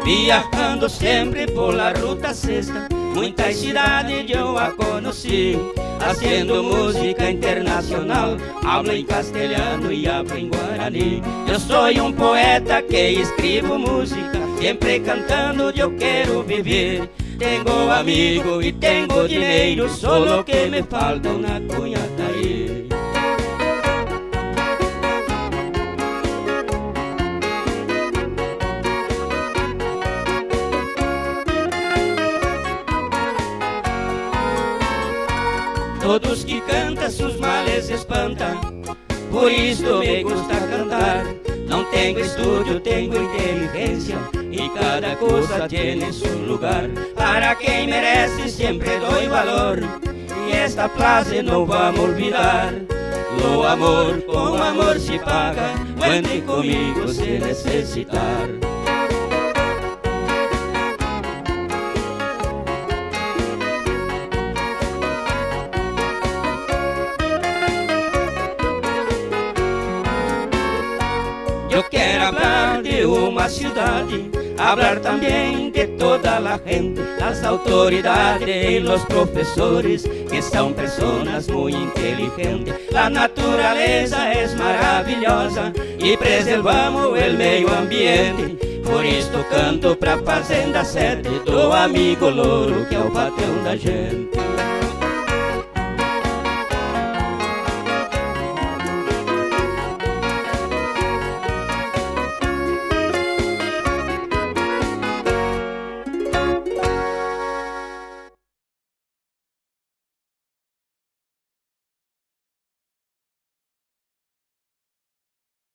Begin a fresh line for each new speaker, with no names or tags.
viajando sempre pela ruta sexta. Muitas cidades eu a conheci, fazendo música internacional. Hablo em castelhano e hablo em guarani. Eu sou um poeta que escrevo música, sempre cantando eu quero viver. Tenho amigo e tenho dinheiro, só o que me falta uma cunhataria. Todos que cantam seus males espantam, por isso me gusta cantar. Não tenho estúdio, tenho inteligência, e cada coisa tem seu lugar. Para quem merece sempre dou valor, e esta frase não vamos olvidar. O amor com amor se paga, cuente comigo se necessitar. Eu quero falar de uma cidade, falar também de toda a gente, as autoridades e os professores, que são pessoas muito inteligentes. A natureza é maravilhosa e preservamos o meio ambiente. Por isso canto pra Fazenda 7 do amigo Louro, que é o patrão da gente.